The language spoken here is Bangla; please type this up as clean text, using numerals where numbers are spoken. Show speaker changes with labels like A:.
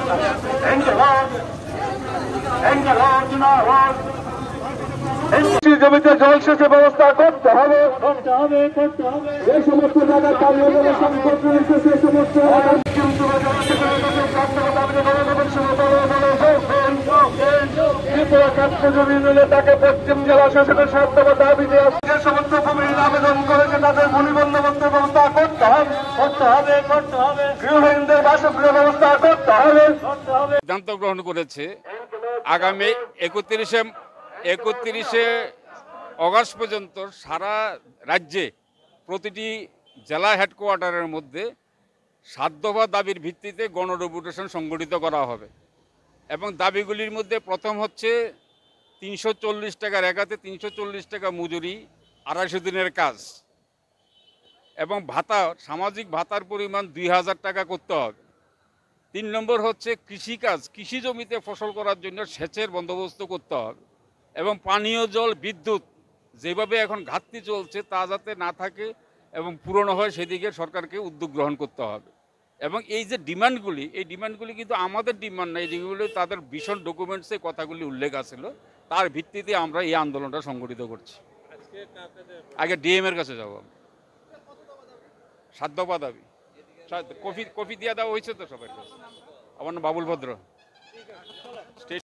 A: জমিতে জলসেচের ব্যবস্থা করতে হবে। এই সমস্ত জায়গায় পানীয় জলের সংকট রয়েছে, সে সমস্ত জমি নিলে তাকে পশ্চিম জেলা শাসনের স্বার্থ দাবিতে যে সমস্ত ভূমিহীন আবেদন করেছে তাদের ভূমি বন্দোবস্তের ব্যবস্থা করতে হবে। গৃহহীনদের বাসগৃহ ব্যবস্থা করতে হবে।
B: সিদ্ধান্ত গ্রহণ করেছে আগামী 31শে অগাস্ট পর্যন্ত সারা রাজ্যে প্রতিটি জেলা হেডকোয়ার্টারের মধ্যে 7 দফা দাবির ভিত্তিতে গণডেপুটেশন সংগঠিত করা হবে এবং দাবিগুলির মধ্যে প্রথম হচ্ছে 340 টাকার একাতে 340 টাকা মজুরি, 250 দিনের কাজ এবং ভাতা, সামাজিক ভাতার পরিমাণ 2000 টাকা করতে হবে। 3 নম্বর হচ্ছে কৃষিকাজ, কৃষি জমিতে ফসল করার জন্য সেচের বন্দোবস্ত করতে হবে এবং পানীয় জল, বিদ্যুৎ যেভাবে এখন ঘাটতি চলছে তা যাতে না থাকে এবং পূরণ হয় সেদিকে সরকারকে উদ্যোগ গ্রহণ করতে হবে। এবং এই যে ডিমান্ডগুলি, এই ডিমান্ডগুলি কিন্তু আমাদের ডিমান্ড নাই, যেগুলো তাদের ভীষণ ডকুমেন্টসে কথাগুলি উল্লেখ আছিল, তার ভিত্তিতে আমরা এই আন্দোলনটা সংগঠিত করছি। আগে ডিএম এর কাছে যাবো, 7 দফা দাবি। কফি দিয়ে দেওয়া হয়েছে তো সবার কাছে। আমার নাম বাবুল ভদ্র।